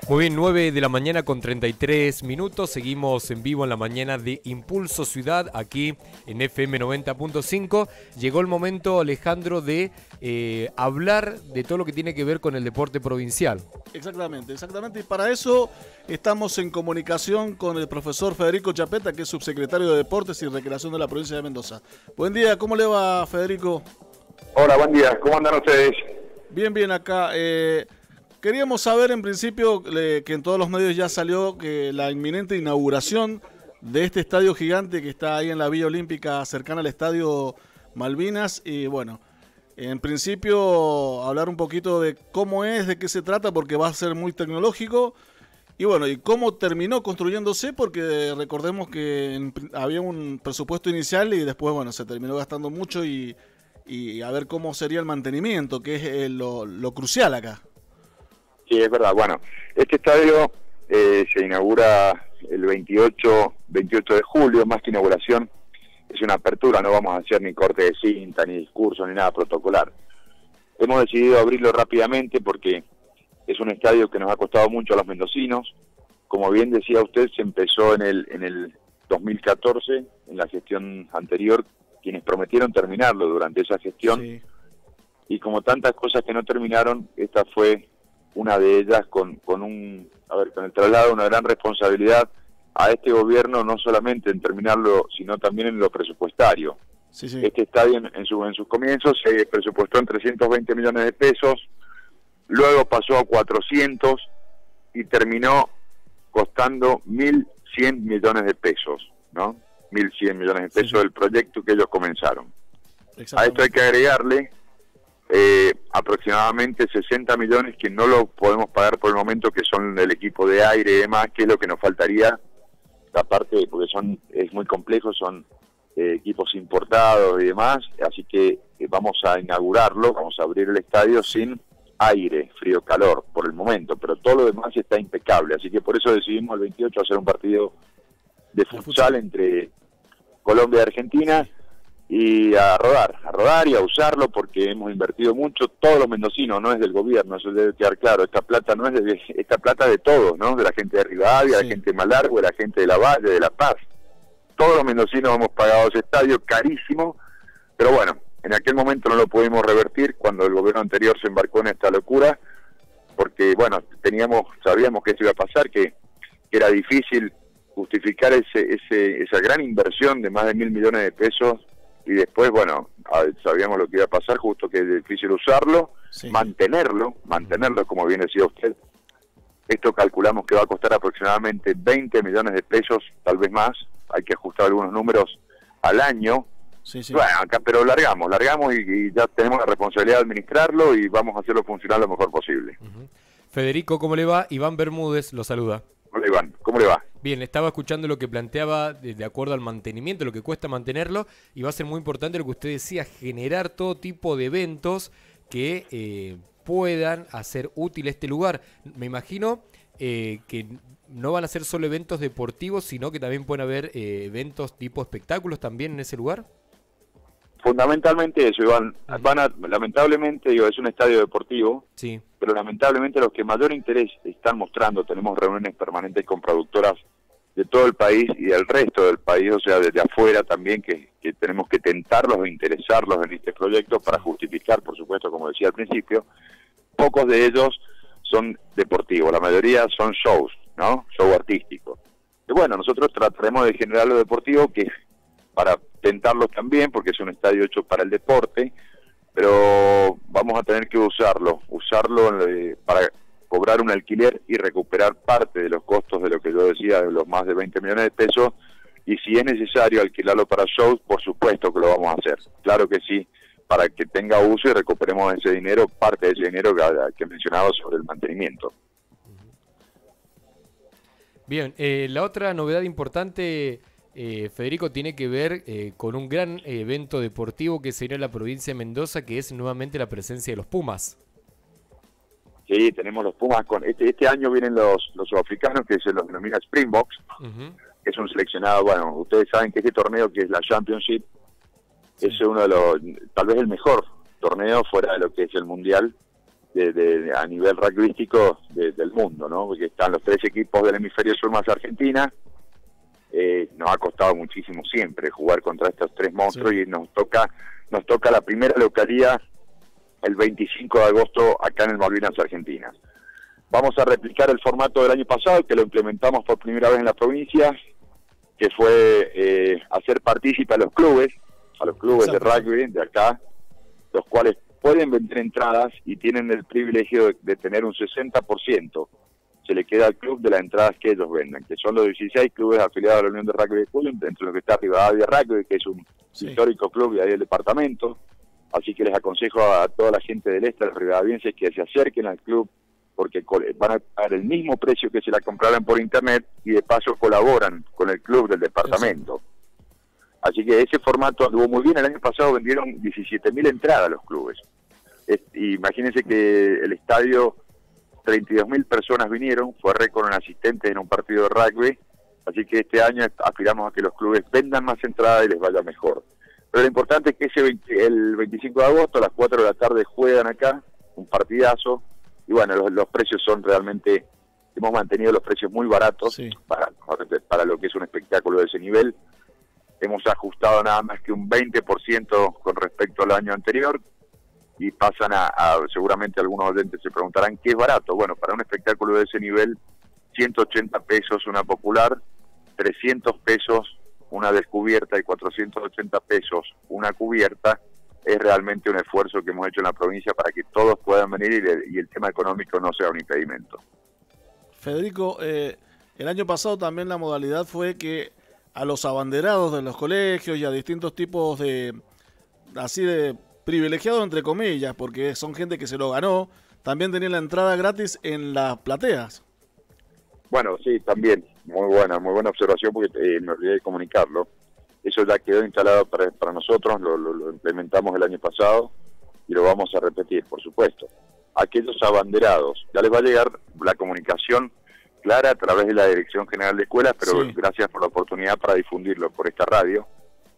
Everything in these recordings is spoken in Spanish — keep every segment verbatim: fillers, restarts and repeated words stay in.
Muy bien, nueve de la mañana con treinta y tres minutos. Seguimos en vivo en la mañana de Impulso Ciudad, aquí en F M noventa punto cinco. Llegó el momento, Alejandro, de eh, hablar de todo lo que tiene que ver con el deporte provincial. Exactamente, exactamente. Y para eso estamos en comunicación con el profesor Federico Chapeta, que es subsecretario de Deportes y Recreación de la provincia de Mendoza. Buen día, ¿cómo le va, Federico? Hola, buen día. ¿Cómo andan ustedes? Bien, bien, acá. Eh, queríamos saber, en principio, le, que en todos los medios ya salió que la inminente inauguración de este estadio gigante que está ahí en la Villa Olímpica, cercana al Estadio Malvinas. Y bueno, en principio, hablar un poquito de cómo es, de qué se trata, porque va a ser muy tecnológico. Y bueno, y cómo terminó construyéndose, porque recordemos que en, había un presupuesto inicial y después, bueno, se terminó gastando mucho y... y a ver cómo sería el mantenimiento, que es eh, lo, lo crucial acá. Sí, es verdad. Bueno, este estadio eh, se inaugura el veintiocho de julio, más que inauguración, es una apertura, no vamos a hacer ni corte de cinta, ni discurso, ni nada protocolar. Hemos decidido abrirlo rápidamente porque es un estadio que nos ha costado mucho a los mendocinos. Como bien decía usted, se empezó en el, en el dos mil catorce, en la gestión anterior, quienes prometieron terminarlo durante esa gestión, sí. Y como tantas cosas que no terminaron, esta fue una de ellas con, con un, a ver, con el traslado de una gran responsabilidad a este gobierno, no solamente en terminarlo, sino también en lo presupuestario. Sí, sí. Este estadio en, en, su, en sus comienzos se presupuestó en trescientos veinte millones de pesos, luego pasó a cuatrocientos y terminó costando mil cien millones de pesos, ¿no? mil cien millones de pesos, sí, sí, del proyecto que ellos comenzaron. A esto hay que agregarle eh, aproximadamente sesenta millones que no lo podemos pagar por el momento, que son del equipo de aire y demás, que es lo que nos faltaría, aparte, porque son es muy complejo, son eh, equipos importados y demás, así que eh, vamos a inaugurarlo, vamos a abrir el estadio sin aire, frío, calor, por el momento, pero todo lo demás está impecable, así que por eso decidimos el veintiocho hacer un partido de futsal entre Colombia y Argentina, y a rodar, a rodar y a usarlo, porque hemos invertido mucho, todos los mendocinos, no es del gobierno, eso debe quedar claro, esta plata no es de, esta plata de todos, ¿no? De la gente de Rivadavia, sí, de la gente de Malargüe, de la gente de la Valle, de La Paz, todos los mendocinos hemos pagado ese estadio carísimo, pero bueno, en aquel momento no lo pudimos revertir cuando el gobierno anterior se embarcó en esta locura, porque bueno, teníamos, sabíamos que esto iba a pasar, que, que era difícil justificar ese, ese, esa gran inversión de más de mil millones de pesos, y después, bueno, sabíamos lo que iba a pasar, justo que es difícil usarlo, sí, mantenerlo, mantenerlo, como bien decía usted. Esto calculamos que va a costar aproximadamente veinte millones de pesos, tal vez más, hay que ajustar algunos números al año. Sí, sí. Bueno, acá, pero largamos, largamos y, y ya tenemos la responsabilidad de administrarlo y vamos a hacerlo funcionar lo mejor posible. Uh-huh. Federico, ¿cómo le va? Iván Bermúdez lo saluda. Hola Iván, ¿cómo le va? Bien, estaba escuchando lo que planteaba de, de acuerdo al mantenimiento, lo que cuesta mantenerlo, y va a ser muy importante lo que usted decía, generar todo tipo de eventos que eh, puedan hacer útil este lugar. Me imagino eh, que no van a ser solo eventos deportivos, sino que también pueden haber eh, eventos tipo espectáculos también en ese lugar. Fundamentalmente eso, Iván. Van a, lamentablemente, digo, es un estadio deportivo, sí, pero lamentablemente los que mayor interés están mostrando, tenemos reuniones permanentes con productoras de todo el país y del resto del país, o sea, desde afuera también, que, que tenemos que tentarlos e interesarlos en este proyecto para justificar, por supuesto, como decía al principio, pocos de ellos son deportivos, la mayoría son shows, ¿no? Show artístico. Y bueno, nosotros trataremos de generar lo deportivo, que para tentarlos también, porque es un estadio hecho para el deporte, pero vamos a tener que usarlo, usarlo eh, para cobrar un alquiler y recuperar parte de los costos de lo que yo decía, de los más de veinte millones de pesos, y si es necesario alquilarlo para shows, por supuesto que lo vamos a hacer, claro que sí, para que tenga uso y recuperemos ese dinero, parte de ese dinero que, que he mencionado sobre el mantenimiento. Bien, eh, la otra novedad importante, eh, Federico, tiene que ver eh, con un gran evento deportivo que se dio en la provincia de Mendoza, que es nuevamente la presencia de los Pumas. Sí, tenemos los Pumas. con Este, este año vienen los, los sudafricanos, que se los denomina Springboks, uh-huh, que es un seleccionado, bueno, ustedes saben que este torneo, que es la Championship, sí, es uno de los, tal vez el mejor torneo fuera de lo que es el Mundial, de, de, a nivel rugbyístico de, del mundo, ¿no? Porque están los tres equipos del hemisferio sur más Argentina. Eh, nos ha costado muchísimo siempre jugar contra estos tres monstruos, sí. y nos toca nos toca la primera localidad el veinticinco de agosto acá en el Malvinas Argentinas. Vamos a replicar el formato del año pasado, que lo implementamos por primera vez en la provincia, que fue eh, hacer partícipe a los clubes, a los clubes Exacto. de rugby de acá, los cuales pueden vender entradas y tienen el privilegio de, de tener un sesenta por ciento. Se le queda al club de las entradas que ellos vendan, que son los dieciséis clubes afiliados a la Unión de Rugby de Cuyo, entre los que está Rivadavia Rugby, que es un sí. histórico club de ahí del departamento. Así que les aconsejo a toda la gente del este, a los rivadavienses, que se acerquen al club, porque van a pagar el mismo precio que se la compraran por internet y de paso colaboran con el club del departamento. Sí. Así que ese formato anduvo muy bien. El año pasado vendieron diecisiete mil entradas a los clubes. Es, imagínense que el estadio, treinta y dos mil personas vinieron, fue récord en asistentes en un partido de rugby, así que este año aspiramos a que los clubes vendan más entradas y les vaya mejor. Pero lo importante es que ese veinte, el veinticinco de agosto a las cuatro de la tarde juegan acá, un partidazo, y bueno, los, los precios son realmente, hemos mantenido los precios muy baratos sí. para, para lo que es un espectáculo de ese nivel. Hemos ajustado nada más que un veinte por ciento con respecto al año anterior, y pasan a, a, seguramente algunos oyentes se preguntarán ¿qué es barato? Bueno, para un espectáculo de ese nivel, ciento ochenta pesos una popular, trescientos pesos una descubierta y cuatrocientos ochenta pesos una cubierta. Es realmente un esfuerzo que hemos hecho en la provincia para que todos puedan venir y, le, y el tema económico no sea un impedimento. Federico, eh, el año pasado también la modalidad fue que a los abanderados de los colegios y a distintos tipos de, así de privilegiados entre comillas, porque son gente que se lo ganó, también tenían la entrada gratis en las plateas. Bueno, sí, también, muy buena, muy buena observación, porque eh, me olvidé de comunicarlo. Eso ya quedó instalado para, para nosotros, lo, lo, lo implementamos el año pasado y lo vamos a repetir, por supuesto. Aquellos abanderados, ya les va a llegar la comunicación clara a través de la Dirección General de Escuelas, pero sí. gracias por la oportunidad para difundirlo por esta radio.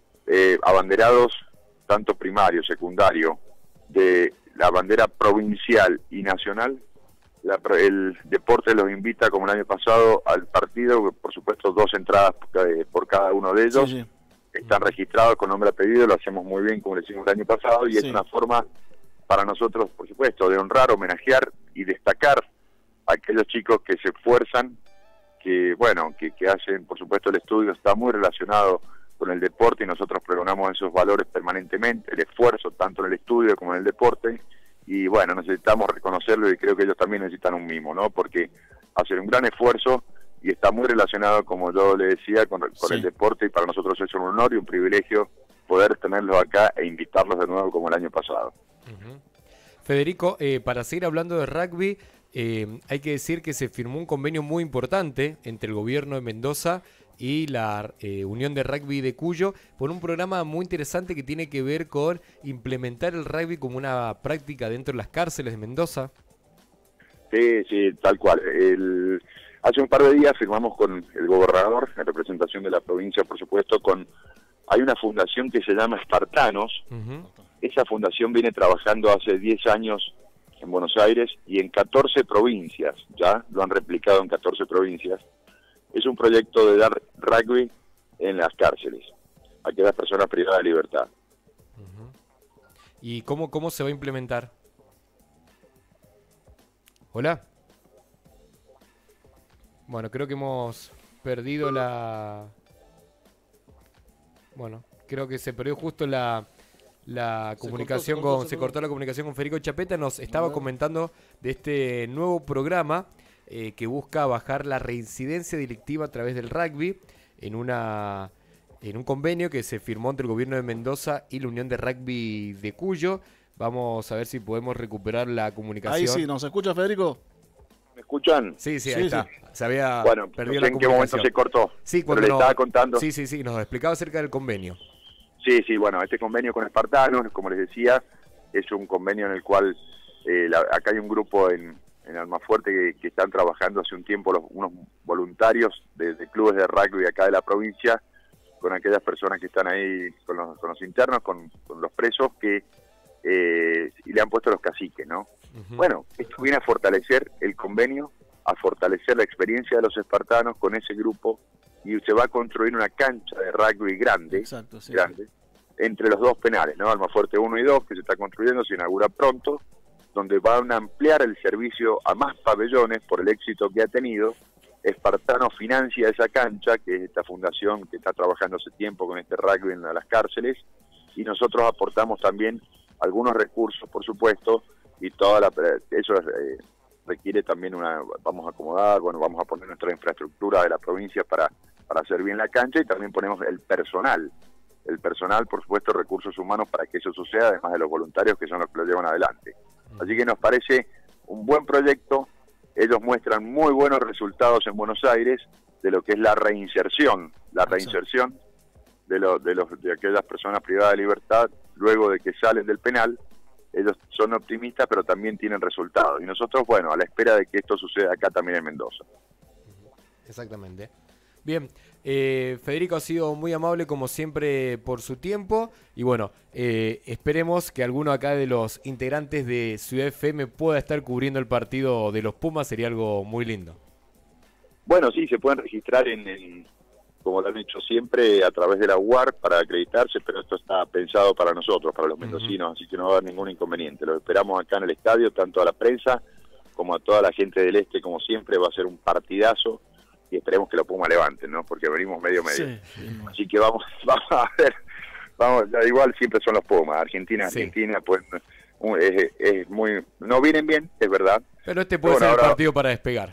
Eh, abanderados, tanto primario, secundario, de la bandera provincial y nacional, la, el deporte los invita, como el año pasado, al partido, por supuesto dos entradas por cada uno de ellos. Sí, sí. Están registrados con nombre y apellido, lo hacemos muy bien como lo hicimos el año pasado, y sí. es una forma para nosotros, por supuesto, de honrar, homenajear y destacar a aquellos chicos que se esfuerzan, que bueno, que, que hacen, por supuesto, el estudio está muy relacionado con el deporte y nosotros pregonamos esos valores permanentemente, el esfuerzo tanto en el estudio como en el deporte, y bueno, necesitamos reconocerlo y creo que ellos también necesitan un mimo, ¿no? Porque hacen un gran esfuerzo y está muy relacionado, como yo le decía, con, con sí. el deporte, y para nosotros es un honor y un privilegio poder tenerlos acá e invitarlos de nuevo como el año pasado. Uh-huh. Federico, eh, para seguir hablando de rugby, eh, hay que decir que se firmó un convenio muy importante entre el gobierno de Mendoza y la eh, Unión de Rugby de Cuyo por un programa muy interesante que tiene que ver con implementar el rugby como una práctica dentro de las cárceles de Mendoza. Sí, sí, tal cual. El... Hace un par de días firmamos con el gobernador, en representación de la provincia, por supuesto, con hay una fundación que se llama Espartanos. Uh-huh. Esa fundación viene trabajando hace diez años en Buenos Aires y en catorce provincias, ya lo han replicado en catorce provincias. Es un proyecto de dar rugby en las cárceles, a aquellas personas privadas de libertad. Uh-huh. ¿Y cómo, cómo se va a implementar? ¿Hola? Bueno, creo que hemos perdido la... Bueno, creo que se perdió justo la, la comunicación, cortó, se cortó, con... Se cortó la comunicación con Federico Chapeta. Nos estaba comentando de este nuevo programa eh, que busca bajar la reincidencia delictiva a través del rugby en una en un convenio que se firmó entre el gobierno de Mendoza y la Unión de Rugby de Cuyo. Vamos a ver si podemos recuperar la comunicación. Ahí sí, ¿nos escucha, Federico? ¿Me escuchan? Sí, sí, ahí sí, está. Sí. Se había bueno, perdido no sé la en qué momento se cortó. Sí, cuando pero le nos, estaba contando. Sí, sí, sí, nos explicaba acerca del convenio. Sí, sí, bueno, este convenio con Espartanos, como les decía, es un convenio en el cual eh, la, acá hay un grupo en, en Almafuerte que, que están trabajando hace un tiempo los, unos voluntarios de, de clubes de rugby acá de la provincia, con aquellas personas que están ahí, con los, con los internos, con, con los presos, que eh, y le han puesto los caciques, ¿no? Uh-huh. Bueno, esto viene a fortalecer el convenio, a fortalecer la experiencia de los espartanos con ese grupo, y se va a construir una cancha de rugby grande, Exacto, sí. grande entre los dos penales, ¿no? Almafuerte uno y dos, que se está construyendo, se inaugura pronto, donde van a ampliar el servicio a más pabellones por el éxito que ha tenido. Espartano financia esa cancha, que es esta fundación que está trabajando hace tiempo con este rugby en las cárceles, y nosotros aportamos también algunos recursos, por supuesto, y toda la, eso eh, requiere también una, vamos a acomodar, bueno, vamos a poner nuestra infraestructura de la provincia para, para hacer bien la cancha, y también ponemos el personal, el personal, por supuesto, recursos humanos para que eso suceda, además de los voluntarios que son los que lo llevan adelante. Así que nos parece un buen proyecto. Ellos muestran muy buenos resultados en Buenos Aires de lo que es la reinserción, la reinserción de, lo, de, los, de aquellas personas privadas de libertad luego de que salen del penal. Ellos son optimistas, pero también tienen resultados. Y nosotros, bueno, a la espera de que esto suceda acá también en Mendoza. Exactamente. Bien, eh, Federico ha sido muy amable como siempre por su tiempo y bueno, eh, esperemos que alguno acá de los integrantes de Ciudad F M pueda estar cubriendo el partido de los Pumas, sería algo muy lindo. Bueno, sí, se pueden registrar en, en como lo han hecho siempre, a través de la U A R para acreditarse, pero esto está pensado para nosotros, para los mendocinos, uh-huh. Así que no va a haber ningún inconveniente. Lo esperamos acá en el estadio, tanto a la prensa como a toda la gente del Este, como siempre, va a ser un partidazo. Y esperemos que los Pumas levanten, ¿no? Porque venimos medio medio. Sí, sí. Así que vamos, vamos a ver, vamos, igual siempre son los Pumas. Argentina, sí. Argentina, pues es, es muy, no vienen bien, es verdad. Pero este puede bueno, ser el partido para despegar.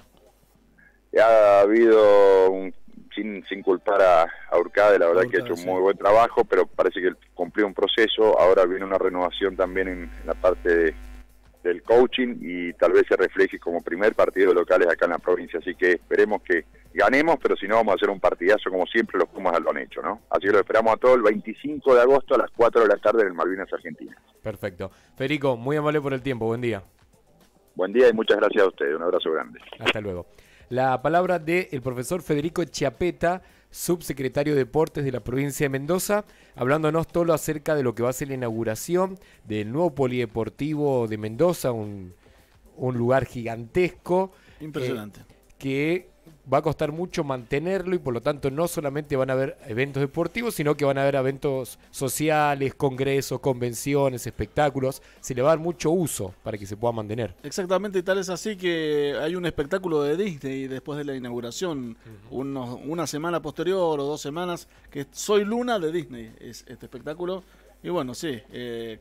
Ha habido un, sin, sin culpar a, a Urcade, la verdad Urcade, que ha hecho sí. un muy buen trabajo, pero parece que cumplió un proceso. Ahora viene una renovación también en, en la parte de del coaching y tal vez se refleje como primer partido de locales acá en la provincia, así que esperemos que ganemos, pero si no vamos a hacer un partidazo como siempre los Pumas lo han hecho, ¿no? Así que lo esperamos a todos el veinticinco de agosto a las cuatro de la tarde en el Malvinas Argentinas. Perfecto. Federico, muy amable por el tiempo, buen día. Buen día y muchas gracias a ustedes, un abrazo grande. Hasta luego. La palabra del profesor Federico Chiappetta, subsecretario de Deportes de la provincia de Mendoza, hablándonos todo acerca de lo que va a ser la inauguración del nuevo polideportivo de Mendoza, un, un lugar gigantesco. Impresionante. Eh, que va a costar mucho mantenerlo y por lo tanto no solamente van a haber eventos deportivos, sino que van a haber eventos sociales, congresos, convenciones, espectáculos. Se le va a dar mucho uso para que se pueda mantener. Exactamente, y tal es así que hay un espectáculo de Disney después de la inauguración, uh-huh. unos, una semana posterior o dos semanas, que es Soy Luna de Disney, es este espectáculo. Y bueno, sí, eh,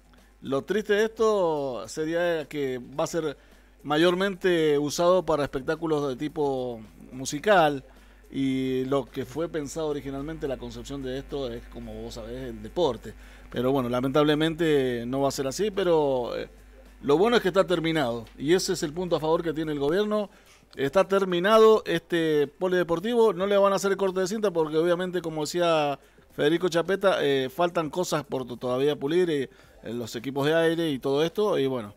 lo triste de esto sería que va a ser mayormente usado para espectáculos de tipo musical, y lo que fue pensado originalmente, la concepción de esto es, como vos sabés, el deporte, pero bueno, lamentablemente no va a ser así, pero eh, lo bueno es que está terminado, y ese es el punto a favor que tiene el gobierno. Está terminado este polideportivo, no le van a hacer el corte de cinta porque obviamente, como decía Federico Chiappetta, eh, faltan cosas por todavía pulir, eh, los equipos de aire y todo esto, y bueno,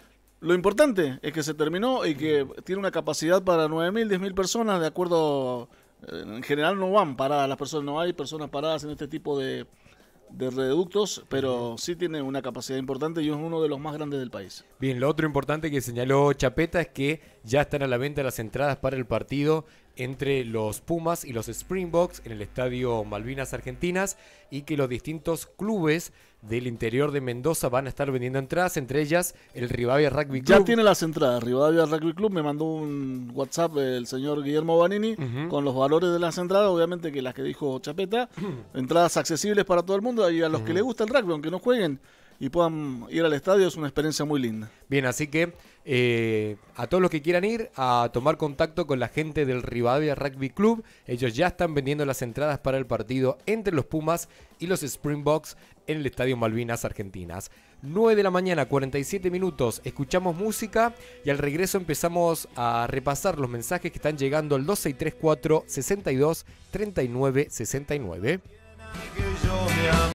lo importante es que se terminó y que tiene una capacidad para nueve mil, diez mil personas, de acuerdo, en general no van paradas las personas, no hay personas paradas en este tipo de, de reductos, pero sí tiene una capacidad importante y es uno de los más grandes del país. Bien, lo otro importante que señaló Chiappetta es que ya están a la venta las entradas para el partido entre los Pumas y los Springboks en el estadio Malvinas Argentinas, y que los distintos clubes del interior de Mendoza van a estar vendiendo entradas, entre ellas el Rivadavia Rugby Club. Ya tiene las entradas. Rivadavia Rugby Club me mandó un WhatsApp el señor Guillermo Banini uh-huh. con los valores de las entradas, obviamente que las que dijo Chiappetta, uh-huh. entradas accesibles para todo el mundo y a los uh-huh. que les gusta el rugby, aunque no jueguen y puedan ir al estadio, es una experiencia muy linda. Bien, así que eh, a todos los que quieran ir a tomar contacto con la gente del Rivadavia Rugby Club, ellos ya están vendiendo las entradas para el partido entre los Pumas y los Springboks en el estadio Malvinas Argentinas. nueve de la mañana, cuarenta y siete minutos, escuchamos música y al regreso empezamos a repasar los mensajes que están llegando al dos seis tres cuatro, sesenta y dos, treinta y nueve sesenta y nueve.